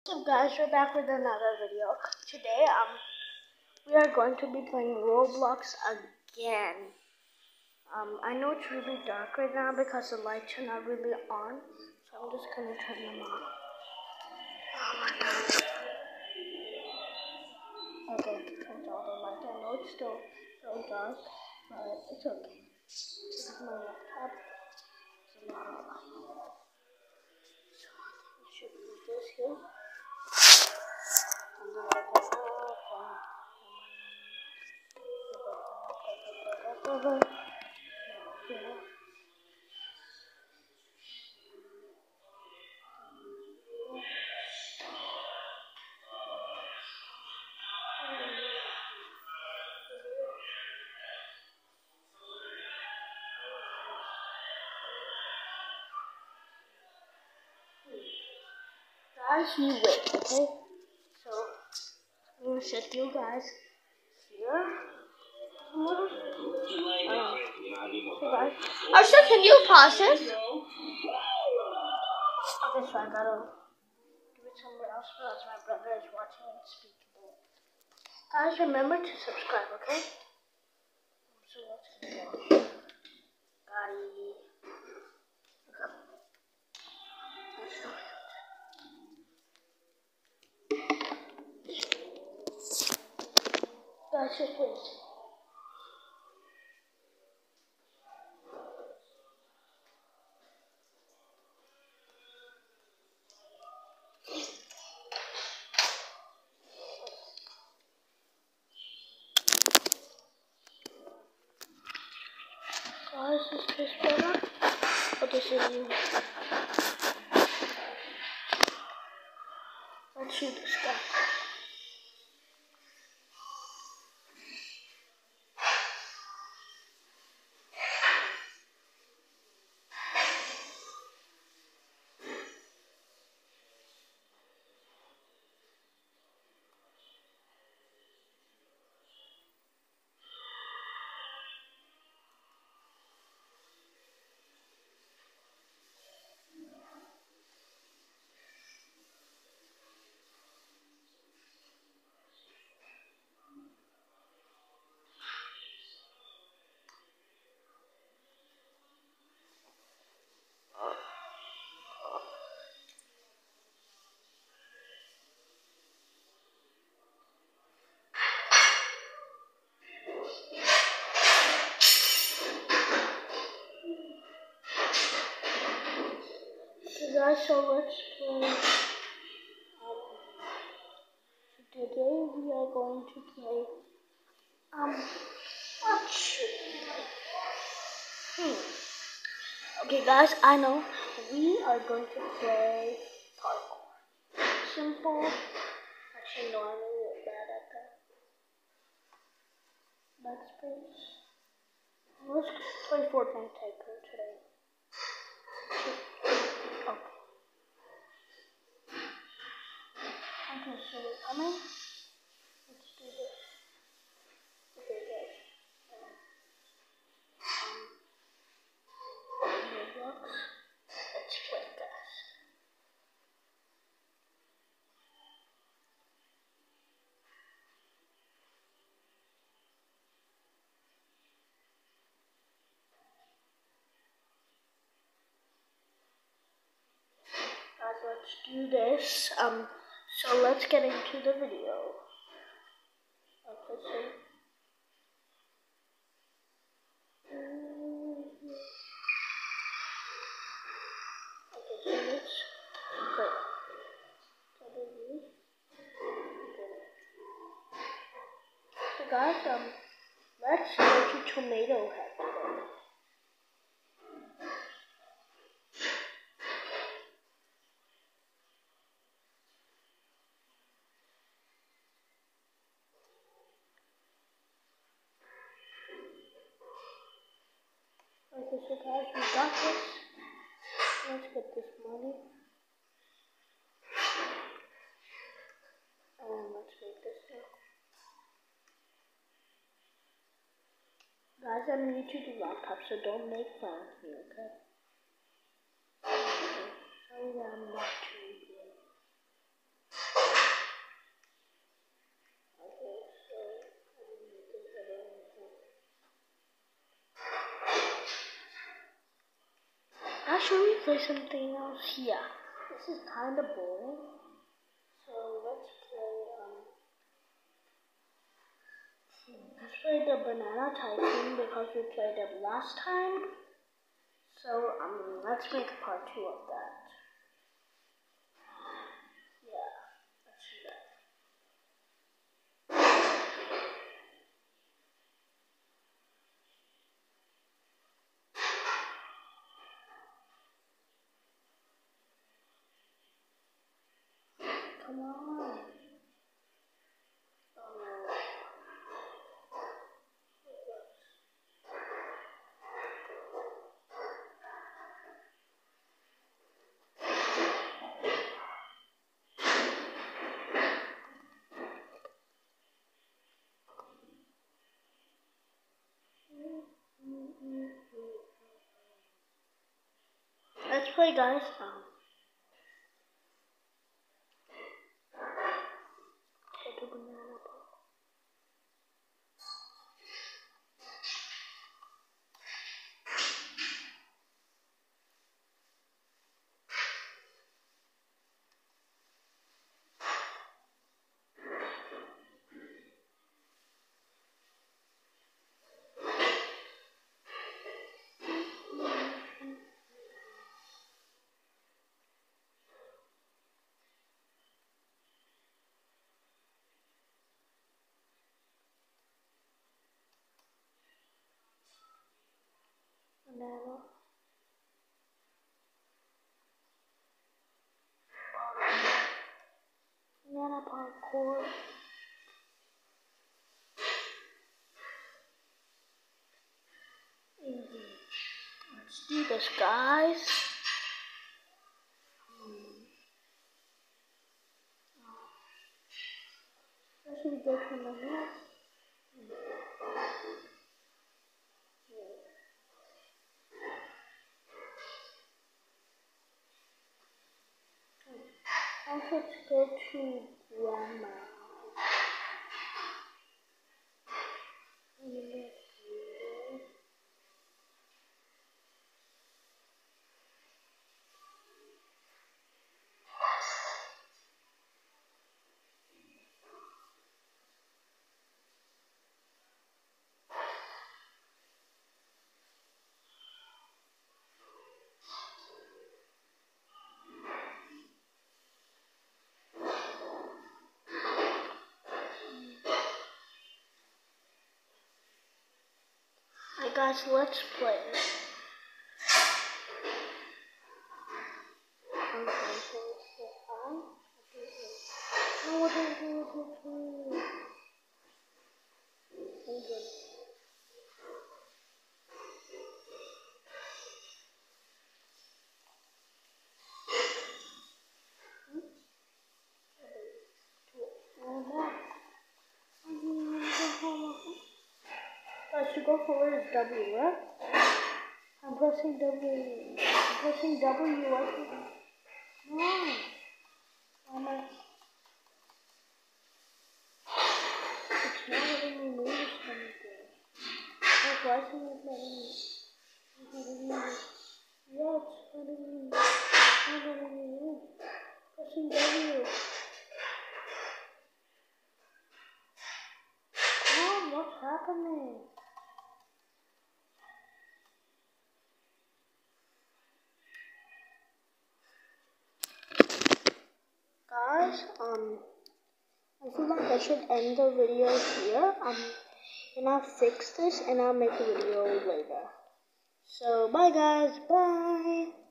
What's up guys, we're back with another video. Today we are going to be playing Roblox again. I know it's really dark right now because the lights are not really on, so I'm just gonna turn them on. Oh my god. Okay, turns all the lights. I know it's still so dark, but it's okay. This is my laptop. It's a lot of light. So I should use this here. Guys, you wait, okay? So I'm gonna set you guys here. So guys, Arsha, can you pause this? Okay, so I gotta do it somewhere else because my brother is watching Unspeakable. Guys, remember to subscribe, okay? So let's go. Got it. Okay. Let's do it. Guys, just wait. Guys, is this better? Oh, this is you. Let's shoot this guy. Guys, so let's play. Today we are going to play. What should we play? Okay, guys, I know we are going to play parkour. Simple. Actually, no, I'm really bad at that. Backspace. Let's play Fortnite Tycoon today. Okay. Okay, so we're coming. Let's do this. Okay, guys. Roblox. Let's play, guys. Guys, let's do this. So let's get into the video. Okay, so. Okay, so let's play. So guys, let's go to Tomato Head today. Okay, so guys, we got this. Let's get this money. And let's make this now. Guys, I'm new to the laptop, so don't make fun of me, okay? Sorry that I'm not too good. should we play something else? Yeah. This is kind of boring. So let's play the Banana Tycoon because we played it last time. So let's make part 2 of that. Yeah, let's do that. Come on. Let's play, guys. Take a banana ball. Banana. Banana parkour. Easy. Let's do this, guys. Where should we go from the next? Let's go to Grandma. Hey guys, let's play. I should go forward as W, right? I'm pressing W. I'm pressing W. What? No. Why am I? It's not letting me move anything. Why is it not letting me? It's not letting me. Yeah, it's letting me. It's not letting me move. Pressing W. Come on, what's happening? Guys, I feel like I should end the video here. And I'll fix this and I'll make a video later. So, bye guys, bye.